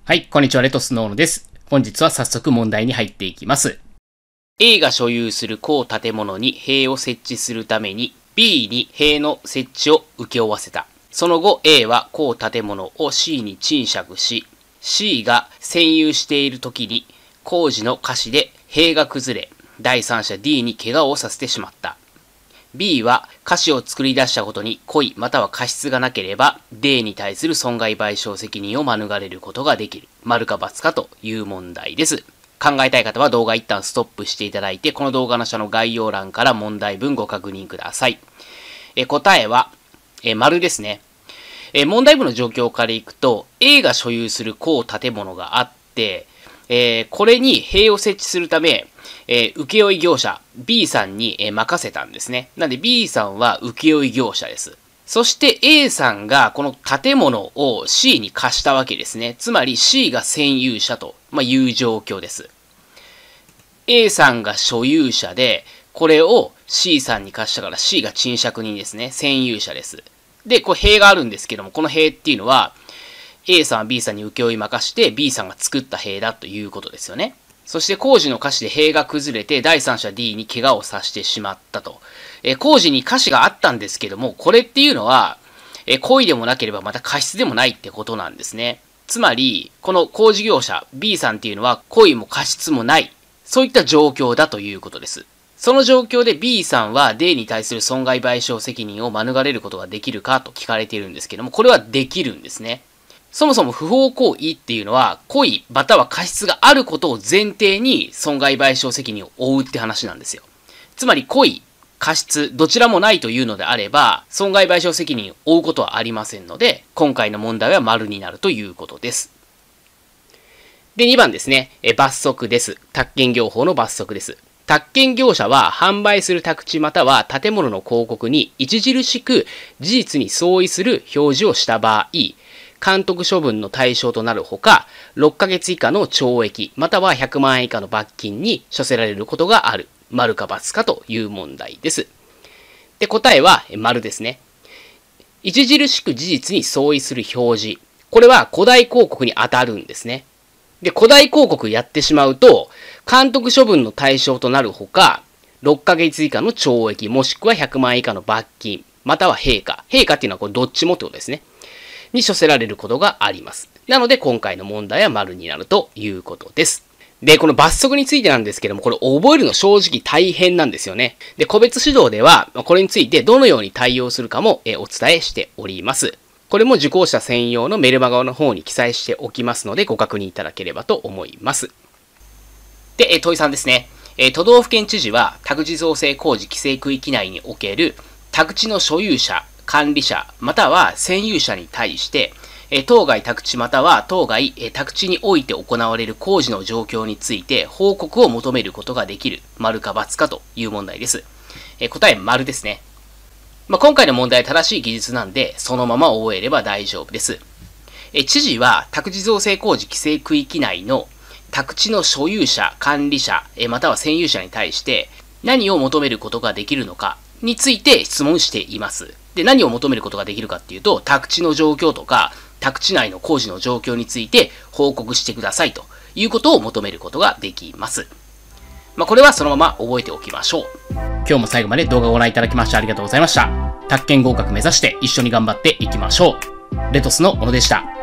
はい、こんにちは、レトスの小野です。本日は早速問題に入っていきます。A が所有する公建物に塀を設置するために B に塀の設置を請け負わせた。その後 A は公建物を C に賃借し、C が占有している時に工事の瑕疵で塀が崩れ、第三者 D に怪我をさせてしまった。B は瑕疵を作り出したことに故意または過失がなければ D に対する損害賠償責任を免れることができる。丸か×かという問題です。考えたい方は動画一旦ストップしていただいて、この動画の下の概要欄から問題文ご確認ください。答えは、丸ですね。問題文の状況からいくと、A が所有する公建物があって、これに塀を設置するため、請負業者 B さんに任せたんですね。なので B さんは請負業者です。そして A さんがこの建物を C に貸したわけですね。つまり C が占有者という状況です。A さんが所有者で、これを C さんに貸したから C が賃借人ですね。占有者です。で、これ塀があるんですけども、この塀っていうのは A さんは B さんに請負任して B さんが作った塀だということですよね。そして工事の瑕疵で塀が崩れて第三者 D に怪我をさせてしまったと。工事に瑕疵があったんですけども、これっていうのは、故意でもなければまた過失でもないってことなんですね。つまり、この工事業者 B さんっていうのは故意も過失もない。そういった状況だということです。その状況で B さんは D に対する損害賠償責任を免れることができるかと聞かれているんですけども、これはできるんですね。そもそも不法行為っていうのは、故意または過失があることを前提に損害賠償責任を負うって話なんですよ。つまり故意、過失、どちらもないというのであれば、損害賠償責任を負うことはありませんので、今回の問題は丸になるということです。で、2番ですね。罰則です。宅建業法の罰則です。宅建業者は販売する宅地または建物の広告に著しく事実に相違する表示をした場合、監督処分の対象となるほか、6ヶ月以下の懲役、または100万円以下の罰金に処せられることがある。丸か×かという問題です。で、答えは丸ですね。著しく事実に相違する表示。これは古代広告に当たるんですね。で、古代広告やってしまうと、監督処分の対象となるほか、6ヶ月以下の懲役、もしくは100万円以下の罰金、または陛下。陛下っていうのはこれどっちもってことですね。に処せられることがあります。なので今回の問題は丸になるということです。で、この罰則についてなんですけども、これ覚えるの正直大変なんですよね。で、個別指導では、これについてどのように対応するかもお伝えしております。これも受講者専用のメルマガの方に記載しておきますので、ご確認いただければと思います。で、問い3ですね。都道府県知事は、宅地造成工事規制区域内における宅地の所有者、管理者、または占有者に対して、当該宅地または当該宅地において行われる工事の状況について報告を求めることができる。丸か×かという問題です。答え丸ですね。今回の問題は正しい記述なんで、そのまま覚えれば大丈夫です。知事は宅地造成工事規制区域内の宅地の所有者、管理者、または占有者に対して何を求めることができるのかについて質問しています。で、何を求めることができるかっていうと、宅地の状況とか、宅地内の工事の状況について報告してくださいということを求めることができます。これはそのまま覚えておきましょう。今日も最後まで動画をご覧いただきましてありがとうございました。宅建合格目指して一緒に頑張っていきましょう。レトスの小野でした。